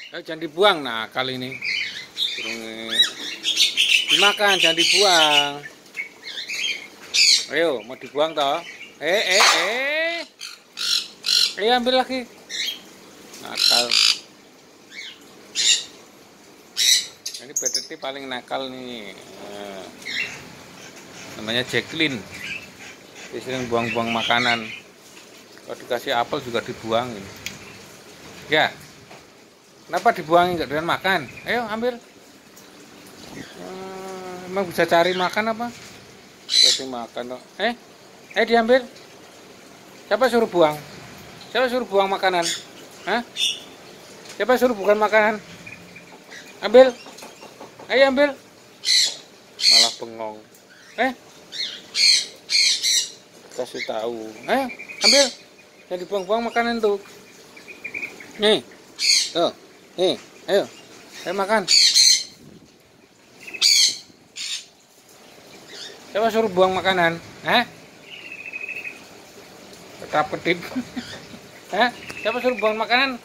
Jangan dibuang. Nah, kali ini dimakan, jangan dibuang. Ayo, mau dibuang toh? Ambil lagi. Nakal. Ini BTT paling nakal nih. Namanya Jacqueline. Dia sering buang-buang makanan. Kalau dikasih apel juga dibuang. Ya. Kenapa dibuangin, nggak doyan makan? Ayo ambil. Emang bisa cari makan apa? Kasih makan kok. Diambil. Siapa suruh buang? Siapa suruh buang makanan? Hah? Siapa suruh buang makanan? Ambil. Ayo ambil. Malah bengong. Kasih tahu. Ambil. Jangan dibuang-buang makanan tuh. Nih. Tuh. Nih, ayo makan. Siapa suruh buang makanan? Tetap kedip. Siapa suruh buang makanan?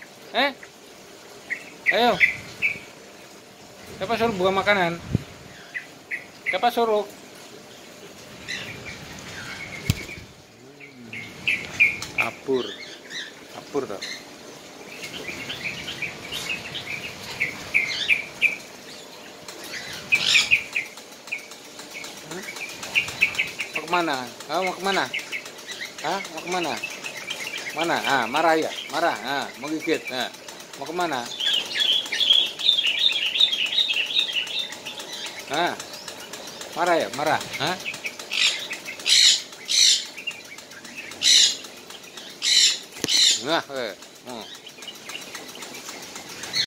Ayo. Siapa suruh buang makanan? Siapa suruh? Apur toh. Mau kemana? Mau kemana? Mau kemana? Mana? Marah ya? Marah? Mau gigit? Mau kemana? Marah ya? Marah? Nah,